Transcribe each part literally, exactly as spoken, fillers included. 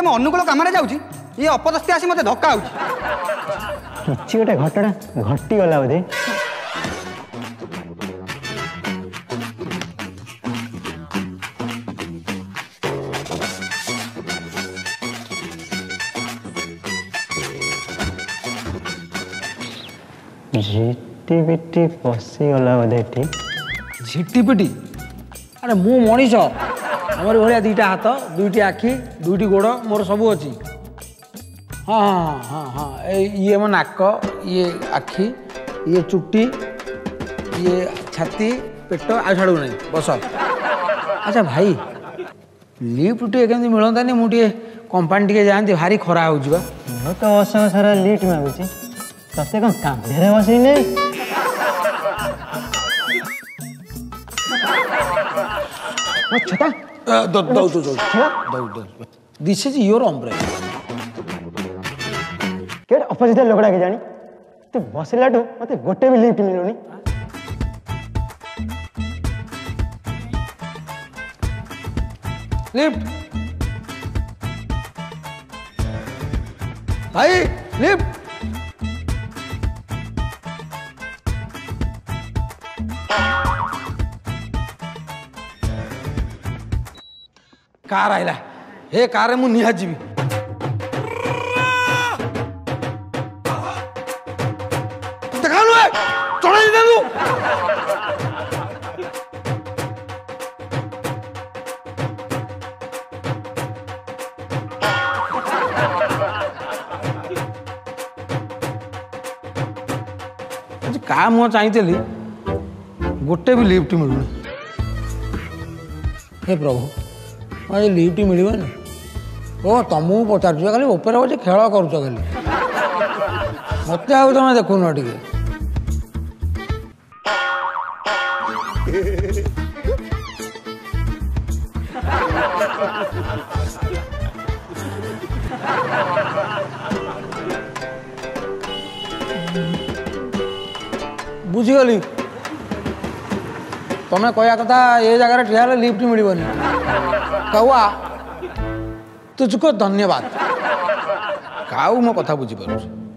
मो अनुकूल कम जाऊँगी ये अपदस्ती आसी मत धक्का हो किसी गोटे घटना घटी गला बोधे झिटिपिटी पशिगला बोधे झिटिपिटी अरे मु मनीष आमर भाया दुईटा हाथ दुईटी आखि दुईटी गोड़ मोर सब अच्छी हाँ हाँ हाँ हाँ ये मो नाक ये आखि ये चुट्टी ये छाती पेट आ छाड़ू नहीं बस अच्छा भाई लिफ्ट टे केमती मिलतानी मुझे कंपानी टे जाती भारी खरा हो तो बस सारा लिफ्ट मागुची तते कौन कांधे बसी नहीं छता दिस इज योर अम्ब्रेला के अपोजिट लोकड़ा के जानी तू बसलाटू मत गोटे भी लिफ्ट मिलुनी लिफ्ट भाई लिफ्ट कार आइला हे कार मु निहा जीवी देखानु चढ़ाई देनु का मु चाहिए गोटे भी लिफ्ट मिलूनी हे प्रभु आज लिफ्ट मिलवानी ओ तुमको पचार खाली ऊपर बचे खेल कर खाली मत तुम देखुन टे बुझीगली तुम्हें कहया कथा ये जगह ठिया लिफ्ट मिलनी कौआ तुझको धन्यवाद काऊ मो कथा बुझी पार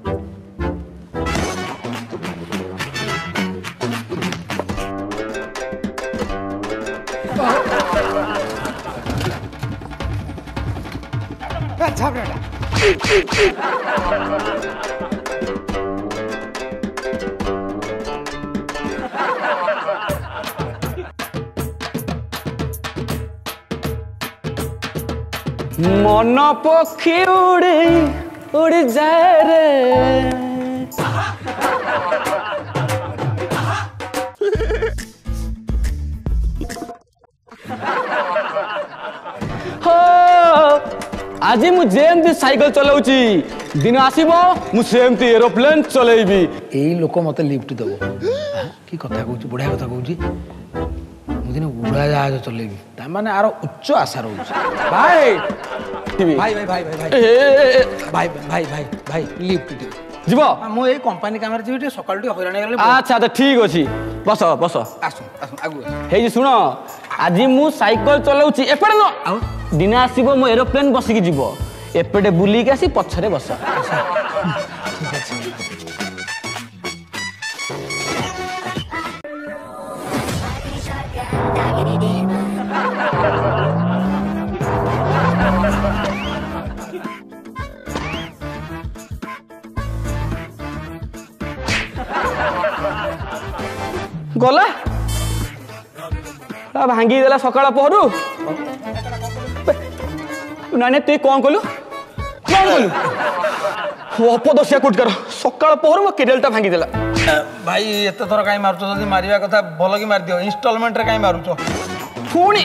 मन पक्षी उड़ी उड़ी जाए रे हो आज मुझे साइकिल चलाउची दिन आसीबो मु सेमती एरोप्लेन चलेबी एई लोक मते लिफ्ट देबो की कथा कहूची बुढ़ा कथा कहूची मुदिन उड़ा जहाज चलेबी ता माने आरो उच्च आशा रहूची भाई भाई भाई भाई भाई भाई भाई भाई भाई लिफ्ट जीव मु ए कंपनी काम रे जीव सकाळ टी हैरान गेले अच्छा तो ठीक अछि बस बस आसु आसु आगु हे जी सुनो आज मु साइकिल चलाउची एपडे न दिन आसीबो मो एरोप्लेन बसिकी जीव एपटे बुली के आसी पछरे बस ठीक अछि गला भांगी देला सकाळ पहरु नाने तु कौन कलु कौन कलु अपदसिया कुटकर सकाळ पहरु मो केडेलटा भांगी देला भाई एते थर काई मारुचो जदी मारिया कथा भलो की मार दियो इंस्टॉलमेंट रे काई मारुचो पुणी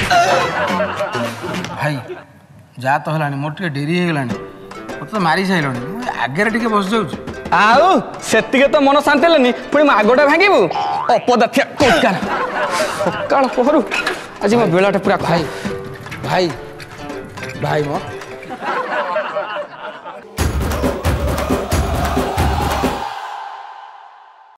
भाई जा तो हलानी मोर टे डेरी हे गलानी मत तो मारी साइलोनी आगे रे टिके बस जाउछ आउ सेतिके तो मन शांति लेनी पुणी मो आगोटा भांगीबु अपदथिया कुटकर सकाळ पहरु आज मो बेलाटा पूरा भाई भाई भाई मो